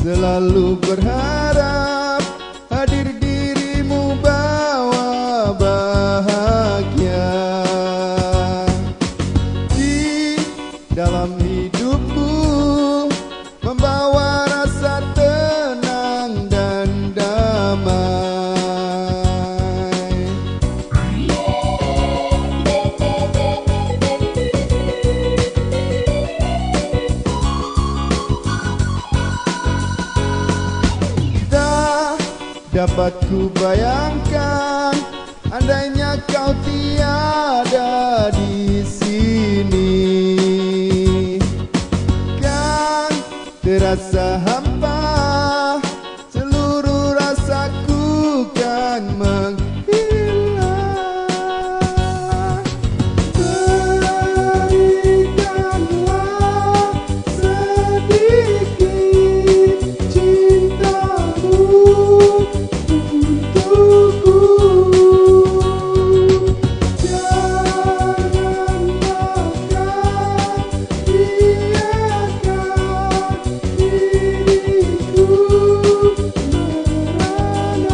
Selalu berharap hadir dirimu bawa bahagia di dalam hidupku, membawa rasa tenang dan damai. Dapat ku bayangkan andainya kau tiada di sini, kan terasa hampa, seluruh rasaku kan menghilang. Berikanlah sedikit cintamu untukku, janganlah kau biarkan diriku merana.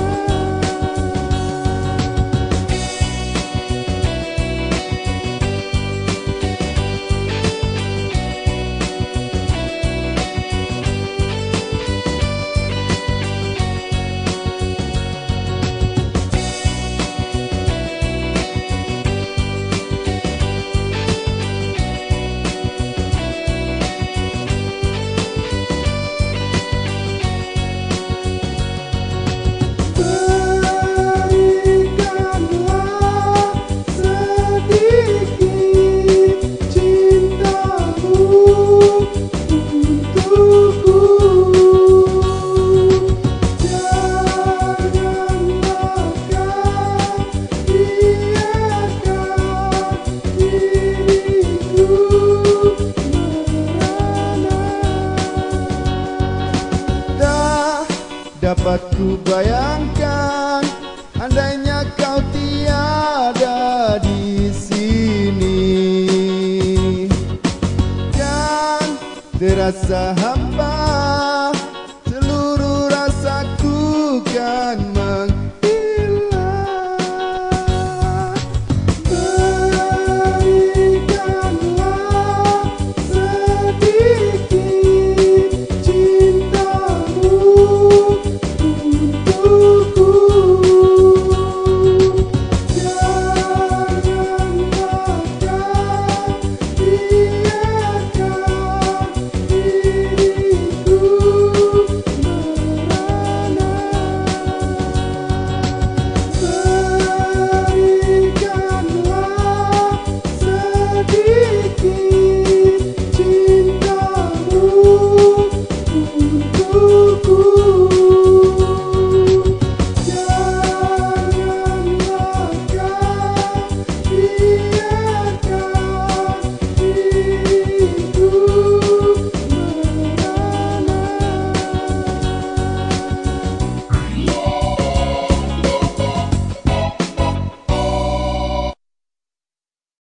Dapat ku bayangkan andainya kau tiada di sini, kan terasa hampa.